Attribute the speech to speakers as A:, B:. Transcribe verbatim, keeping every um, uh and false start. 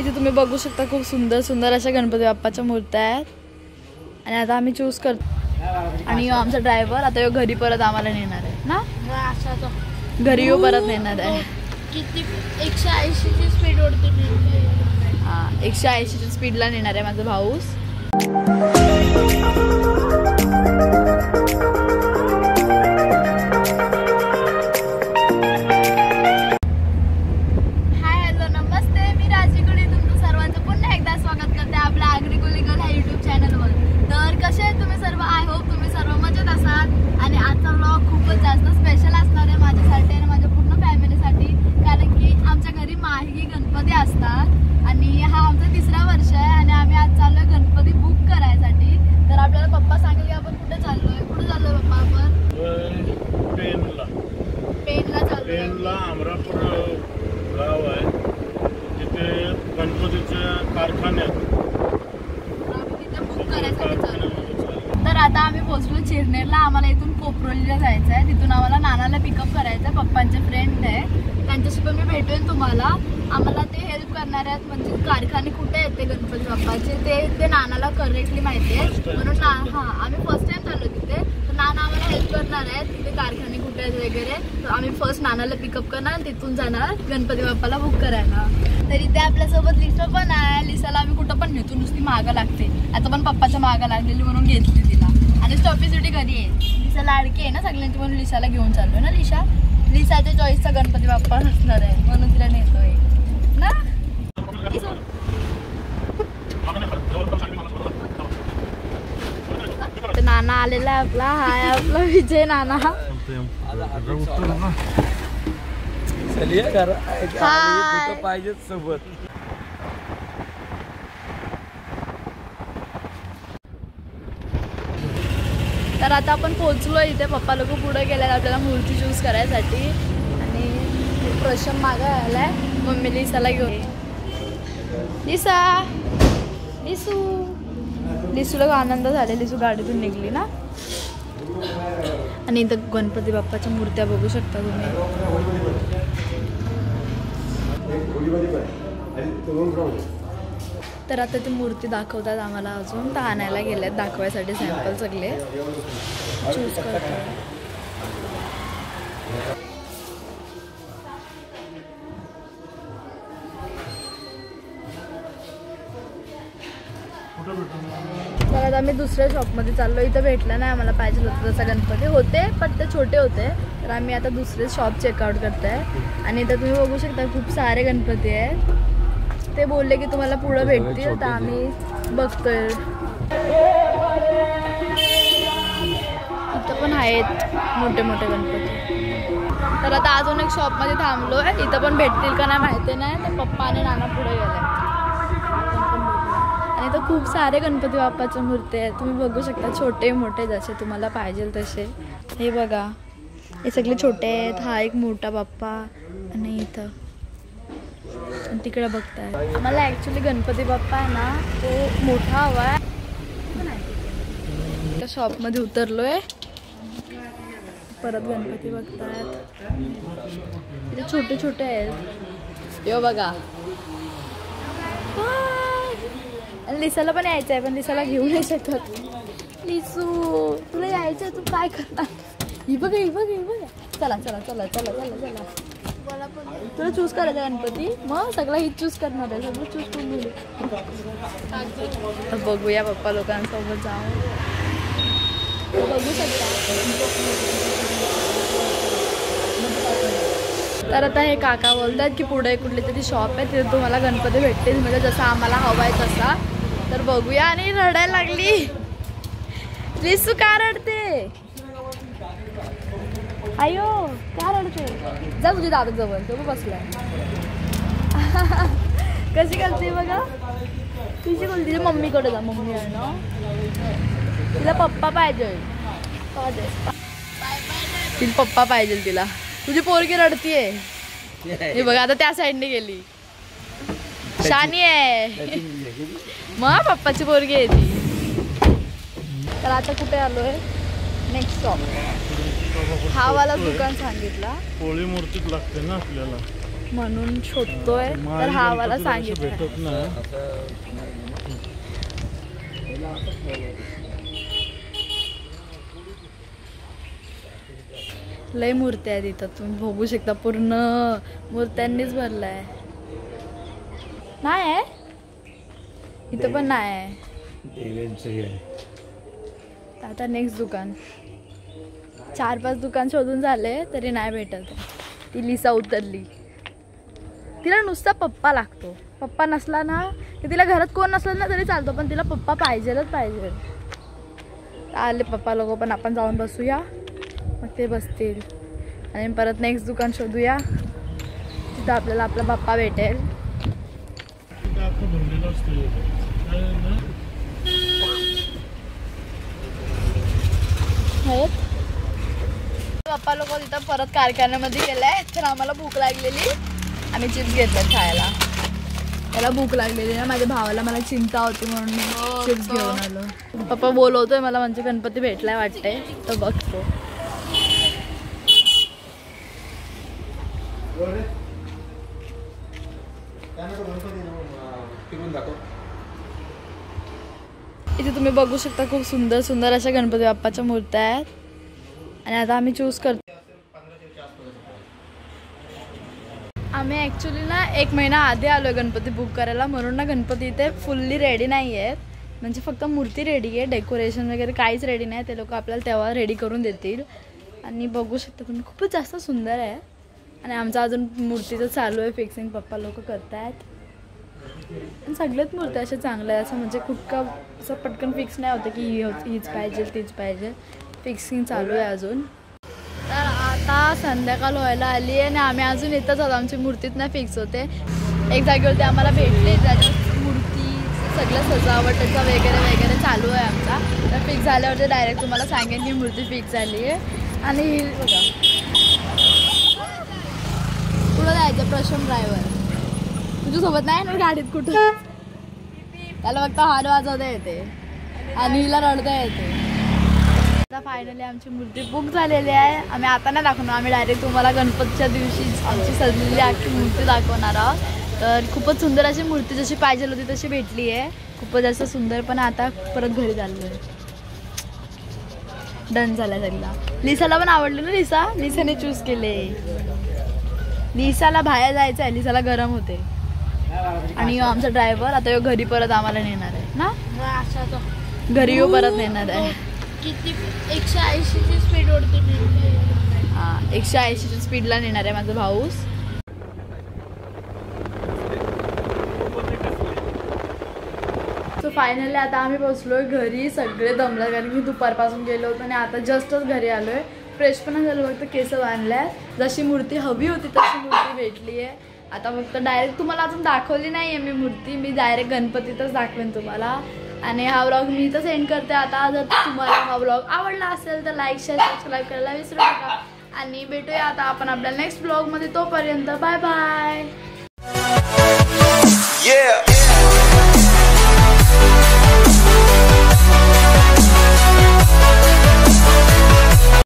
A: इथे तुम्ही बघू शकता खूप सुंदर सुंदर अशा गणपती बाप्पाच्या मूर्त्या आहेत आणि आता आम्ही चूज करतो आणि आमचा ड्रायव्हर आता घरी परत आम्हाला नेणार आहे ना घरी येऊ परत नेणार आहे
B: किती एकशे ऐंशी ची स्पीड ओढते
A: हा एकशे ऐंशीच्या स्पीडला नेणार आहे माझा भाऊस आता आम्ही पोहोचलो चिरनेरला आम्हाला इथून कोपरोलीला जायचं आहे तिथून आम्हाला नानाला पिकअप करायचं आहे पप्पांचे फ्रेंड आहे त्यांच्याशी पण मी भेटून तुम्हाला आम्हाला ते हेल्प करणार आहेत म्हणजे कारखाने कुठे आहेत ते गणपती बाप्पाचे ते ते नानाला करेक्टली माहिती आहे म्हणून ना हां आम्ही फर्स्ट टाइम चाललो तिथे तर नाना आम्हाला हेल्प करणार आहेत तिथे कारखाने कुठे आहेत वगैरे तर आम्ही फर्स्ट नानाला पिकअप करणार आणि तिथून जाणार गणपती बाप्पाला बुक करायला तर इथे आपल्यासोबत लिसा पण आहे लिसाला आम्ही कुठं पण नेतो नुसती मागं लागते आता पण पप्पाच्या मागं लागलेली म्हणून घेतली तिला आणि स्टॉपीसाठी घरी आहे लिसा लाडकी आहे ना सगळ्यांची म्हणून लिसाला घेऊन चाललोय ना लिसा लिसाच्या चॉईसचा गणपती बाप्पा असणार आहे म्हणून तिला नेतोय ना नाना आलेला आहे आपला हाय आपला विजय नाना
C: पाहिजे सोबत
A: तर आता आपण पोहोचलो इथे पप्पा लोक पुढे गेले आपल्याला मूर्ती चूज करायसाठी आणि प्रशम मागं आलाय मम्मी लिसाला घेऊन लिसा लिसू लिसूला आनंद झाले लिसू गाडीतून निघली ना आणि इथं गणपती बाप्पाच्या मूर्त्या बघू शकता तुम्ही तर आता ती मूर्ती दाखवतात आम्हाला अजून तर आणायला गेल्यात दाखवायसाठी सॅम्पल सगळे चूज करतात तर आता आम्ही दुसऱ्या शॉपमध्ये चाललो इथं भेटलं नाही आम्हाला पाहिजे होतं तसा गणपती होते पण ते छोटे होते तर आम्ही आता दुसरे शॉप चेकआउट करत आहे आणि इथं तुम्ही बघू शकता खूप सारे गणपती आहेत ते बोलले की तुम्हाला पुढं भेटतील तर आम्ही बघतोय इथं पण आहेत मोठे मोठे गणपती तर आता अजून एक शॉपमध्ये थांबलो आहे इथं पण भेटतील का नाही माहिती नाही तर पप्पा आणि नाना पुढे गेले आणि इथं खूप सारे गणपती बाप्पाच्या मूर्ती आहेत तुम्ही बघू शकता छोटे मोठे जसे तुम्हाला पाहिजे तसे हे बघा हे सगळे छोटे आहेत हा एक मोठा बाप्पा आणि इथं तिकडे बघताय मला ॲक्च्युली गणपती बाप्पा आहे ना तो मोठा हवा आहे त्या शॉपमध्ये उतरलो आहे परत गणपती बघतायत इथे छोटे छोटे आहेत यो बघा आणि लिसाला पण यायचं आहे पण लिसाला घेऊन नाही शकत लिसू तुला यायचं आहे तू काय करणार ही बघा ही बघा ही बघा चला चला चला चला चला चला तुला चूज करायचं गणपती मग सगळं हीच चूज करणार आहे सगळं चूज करून गेले बघूया पप्पा लोकांसोबत जाऊन बघू शकता तर आता हे काका बोलतात की पुढे कुठली तरी शॉप आहे तिथे तुम्हाला गणपती भेटतील म्हणजे जसा आम्हाला हवा आहे तसा तर बघूया आणि रडायला लागली लिसू का रडते आयो का रडते जा तुझ्या दादा जवळ तो बसलाय कशी करते बघा तुझी बोलते तिच्या मम्मीकडे जा मम्मी आहे ना तिला पप्पा पाहिजे तिला पप्पा पाहिजे तिला तुझी पोरगी रडतीये हे बघा आता त्या साईडने गेली शानी आहे मग पप्पाची पोरगी आहे ती तर आता कुठे आलोय नेक्स्ट शॉप हा वाला दुकान सांगितला
C: पोळी मूर्तीच लागते ना आपल्याला
A: म्हणून शोधतोय, तर हा आम्हाला सांगितलं.
C: भेटत ना.
A: लय मूर्त्या आहेत इथं, तुम्ही बघू शकता. पूर्ण मूर्त्यांनीच भरलाय. नाही आहे इथं पण नाही आहे. आता नेक्स्ट दुकान. चार पाच दुकान शोधून झाले तरी नाही भेटत. ती लिसा उतरली. तिला नुसता पप्पा लागतो. पप्पा नसला ना की तिला घरात कोण नसलं ना तरी चालतो, पण तिला पप्पा पाहिजेलच पाहिजे. आले पप्पा लोक, पण आपण जाऊन बसूया, मग ते बसतील आणि परत नेक्स्ट दुकान शोधूया तिथं आपल्याला आपला पप्पा भेटेल. पप्पा लोक तिथं परत कारखान्यामध्ये गेलाय, तर आम्हाला भूक लागलेली. आम्ही चिप्स घेतले खायला. त्याला भूक लागलेली ना, माझ्या भावाला मला चिंता होती म्हणून मी चिप्स घेऊन आलो. पप्पा बोलवतोय मला, म्हणजे गणपती भेटलाय वाटतंय, तर बघतो. इथे तुम्ही बघू शकता खूप सुंदर सुंदर अशा गणपती बाप्पाच्या मूर्त्या आहेत. आणि आता आम्ही चूज करतो. आम्ही ॲक्च्युली ना एक महिना आधी आलो आहे गणपती बुक करायला, म्हणून ना गणपती इथे फुल्ली रेडी नाही आहेत. म्हणजे फक्त मूर्ती रेडी आहे, डेकोरेशन वगैरे काहीच रेडी नाही. ते लोक आपल्याला तेव्हा रेडी करून देतील. आणि बघू शकता तुम्ही खूपच जास्त सुंदर आहे. आणि आमचं अजून मूर्तीचं चालू आहे फिक्सिंग, पप्पा लोक करत आहेत. आणि सगळ्याच मूर्त्या अशा चांगल्या आहे, असं म्हणजे कुठका असं पटकन फिक्स नाही होतं की ही हीच पाहिजे तीच पाहिजे. फिक्सिंग चालू आहे अजून. तर आता संध्याकाळ व्हायला आली आहे आणि आम्ही अजून येतच आहोत. आमची मूर्तीत नाही फिक्स होते. एक जागेवरती आम्हाला भेटले, त्याच्यात मूर्ती सगळं सजावटचा वगैरे वगैरे चालू आहे आमचा. तर फिक्स झाल्यावरती डायरेक्ट तुम्हाला सांगेन की मूर्ती फिक्स झाली आहे. आणि बघा कुठं जायचं प्रशांत ड्रायव्हर तुझ्यासोबत नाही ना गाडीत कुठं. त्याला फक्त हार वाजवता येते आणि हिला रडता येते. आता फायनली आमची मूर्ती बुक झालेली आहे. आम्ही आता नाही दाखवणार, आम्ही डायरेक्ट तुम्हाला गणपतीच्या दिवशी आमची सजलेली आखी मूर्ती दाखवणार आहोत. तर खूपच सुंदर अशी मूर्ती जशी पाहिजे होती तशी भेटली आहे. खूपच जास्त सुंदर. पण आता परत घरी चाललो आहे. डन झाला सगळा. लिसाला पण आवडलं ना. लिसा लिसाने चूज केले. लिसाला बाहेर जायचं आहे, लिसाला गरम होते. आणि आमचा ड्रायव्हर आता घरी परत आम्हाला नेणार आहे ना. घरी येऊ परत नेणार आहे.
B: किती एकशे ऐंशीची स्पीड ओढते.
A: हां एकशे ऐंशीच्या स्पीडला नेणार आहे माझा भाऊस. सो फायनली आता आम्ही पोचलोय घरी. सगळे दमला कारण की दुपारपासून गेलो होतो आणि आता जस्टच घरी आलोय. फ्रेश पण झालं, फक्त केस बांधल्या. जशी मूर्ती हवी होती तशी मूर्ती भेटली आहे. आता फक्त डायरेक्ट तुम्हाला अजून दाखवली नाही आहे मी मूर्ती. मी डायरेक्ट गणपतीतच दाखवेन तुम्हाला. आणि हा व्लॉग मी इथंच एंड करते. आता जर तुम्हाला हा व्लॉग आवडला असेल तर लाईक शेअर सबस्क्राईब करायला विसरू नका. आणि भेटूया आता आपण आपल्या नेक्स्ट व्लॉगमध्ये. तोपर्यंत बाय बाय.